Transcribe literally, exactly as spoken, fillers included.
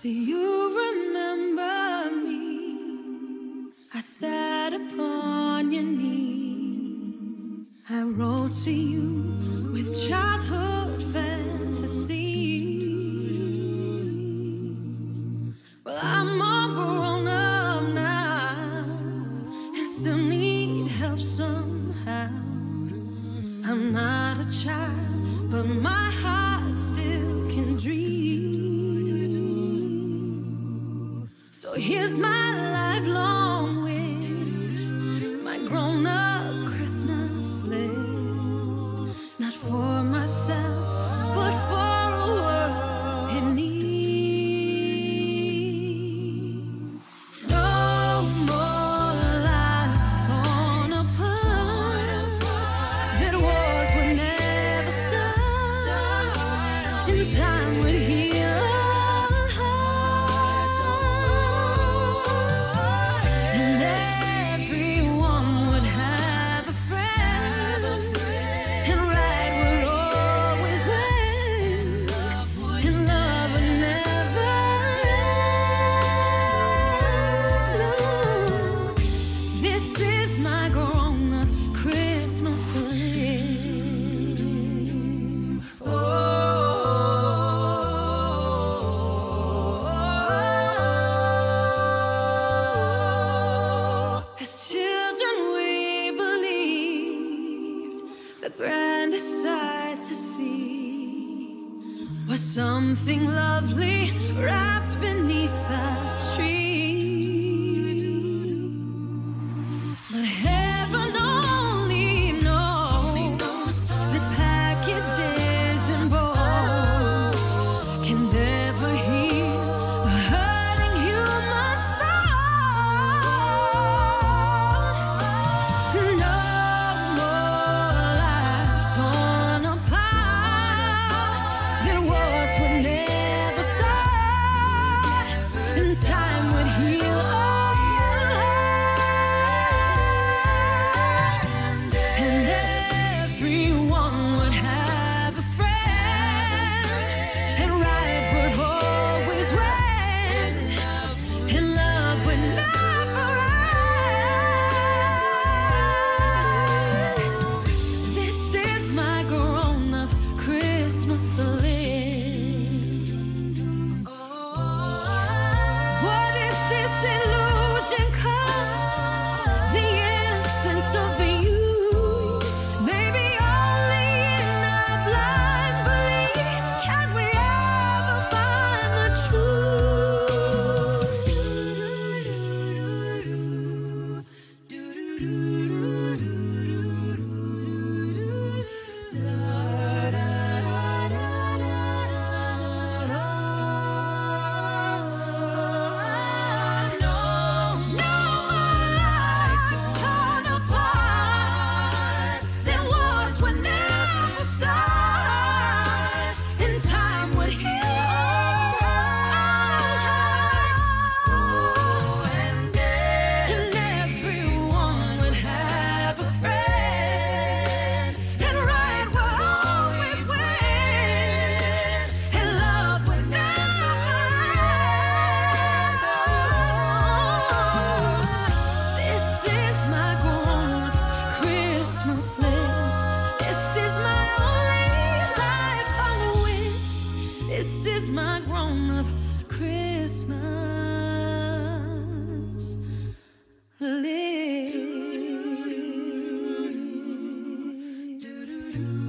Do you remember me? I sat upon your knee. I wrote to you with childhood fantasies. Well, I'm all grown up now and still need help somehow. I'm not a child, but my heart still can dream. So here's my lifelong wish, my grown-up Christmas list. Not for myself, but for a world in need. No more lives torn apart. That wars would never stop. In time would heal all hearts. And everyone would have a friend. And right would always win. And love would never end. This is my grown-up Christmas list. Oh, as children we believed the grandest sight to see was something lovely wrapped beneath the tree. But heaven only knows that packages and bows can never heal a hurting human soul. No more lives torn apart. That wars would never start. And time would heal all hearts. And everyone would have a friend. And right would always win. And love would never end. This is my grown-up Christmas list. What is this illusion called? The innocence of youth. Maybe only in our blind belief can we ever find the This is my grown-up Christmas list.